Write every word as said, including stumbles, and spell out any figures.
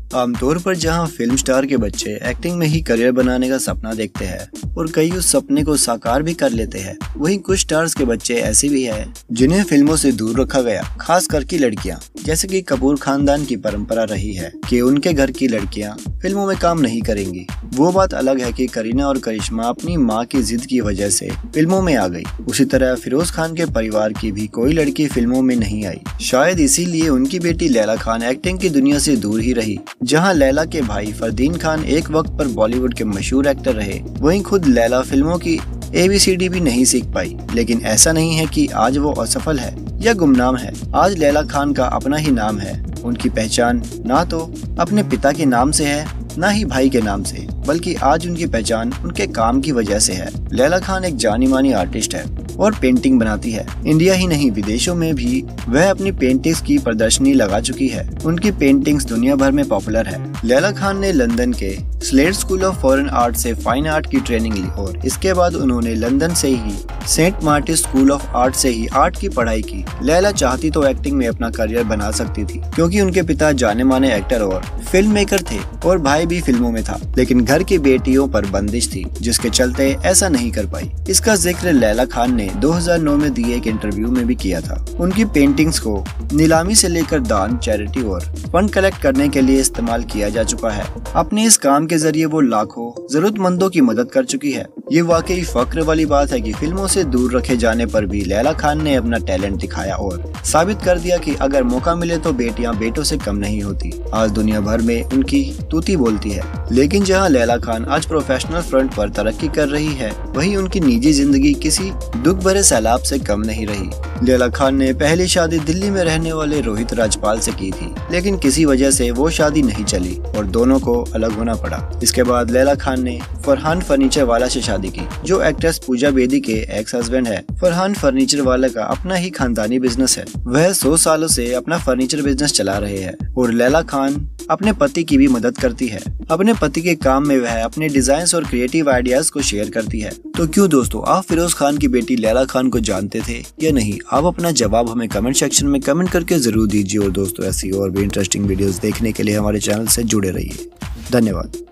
आमतौर पर जहां फिल्म स्टार के बच्चे एक्टिंग में ही करियर बनाने का सपना देखते हैं और कई उस सपने को साकार भी कर लेते हैं, वहीं कुछ स्टार्स के बच्चे ऐसे भी हैं जिन्हें फिल्मों से दूर रखा गया। खास करके लड़कियां, जैसे कि कपूर खानदान की परंपरा रही है कि उनके घर की लड़कियां फिल्मों में काम नहीं करेंगी। वो बात अलग है कि करीना और करिश्मा अपनी माँ की जिद की वजह से फिल्मों में आ गई। उसी तरह फिरोज खान के परिवार की भी कोई लड़की फिल्मों में नहीं आई। शायद इसीलिए उनकी बेटी लैला खान एक्टिंग की दुनिया से दूर ही रही। जहां लैला के भाई फरदीन खान एक वक्त पर बॉलीवुड के मशहूर एक्टर रहे, वहीं खुद लैला फिल्मों की ए बी सी डी भी नहीं सीख पाई। लेकिन ऐसा नहीं है कि आज वो असफल है या गुमनाम है। आज लैला खान का अपना ही नाम है। उनकी पहचान ना तो अपने पिता के नाम से है, ना ही भाई के नाम से, बल्कि आज उनकी पहचान उनके काम की वजह से है। लैला खान एक जानी मानी आर्टिस्ट है और पेंटिंग बनाती है। इंडिया ही नहीं, विदेशों में भी वह अपनी पेंटिंग्स की प्रदर्शनी लगा चुकी है। उनकी पेंटिंग्स दुनिया भर में पॉपुलर है। लैला खान ने लंदन के Slade school of foreign art से फाइन आर्ट की ट्रेनिंग ली और इसके बाद उन्होंने लंदन से ही Saint Martin school of art से ही आर्ट की पढ़ाई की। लैला चाहती तो एक्टिंग में अपना करियर बना सकती थी, क्योंकि उनके पिता जाने माने एक्टर और फिल्म मेकर थे और भाई भी फिल्मों में था, लेकिन घर की बेटियों पर बंदिश थी, जिसके चलते ऐसा नहीं कर पाई। इसका जिक्र लैला खान ने दो हज़ार नौ में दिए एक इंटरव्यू में भी किया था। उनकी पेंटिंग्स को नीलामी से लेकर दान, चैरिटी और फंड कलेक्ट करने के लिए इस्तेमाल किया जा चुका है। अपने इस काम के जरिए वो लाखों जरूरतमंदों की मदद कर चुकी है। ये वाकई फक्र वाली बात है कि फिल्मों से दूर रखे जाने पर भी लैला खान ने अपना टैलेंट दिखाया और साबित कर दिया कि अगर मौका मिले तो बेटियां बेटों से कम नहीं होती। आज दुनिया भर में उनकी तूती बोलती है। लेकिन जहां लैला खान आज प्रोफेशनल फ्रंट पर तरक्की कर रही है, वहीं उनकी निजी जिंदगी किसी दुख भरे सैलाब से कम नहीं रही। लैला खान ने पहली शादी दिल्ली में रहने वाले रोहित राजपाल से की थी, लेकिन किसी वजह से वो शादी नहीं चली और दोनों को अलग होना पड़ा। इसके बाद लैला खान ने फरहान फर्नीचर वाला से शादी की, जो एक्ट्रेस पूजा बेदी के एक्स हस्बैंड है। फरहान फर्नीचर वाला का अपना ही खानदानी बिजनेस है। वह सौ सालों से अपना फर्नीचर बिजनेस चला रहे हैं और लैला खान अपने पति की भी मदद करती है। अपने पति के काम में वह अपने डिजाइन और क्रिएटिव आइडियाज को शेयर करती है। तो क्यों दोस्तों, आप फिरोज खान की बेटी लैला खान को जानते थे या नहीं? आप अपना जवाब हमें कमेंट सेक्शन में कमेंट करके जरूर दीजिए। और दोस्तों, ऐसी और भी इंटरेस्टिंग वीडियोस देखने के लिए हमारे चैनल से जुड़े रहिए। धन्यवाद।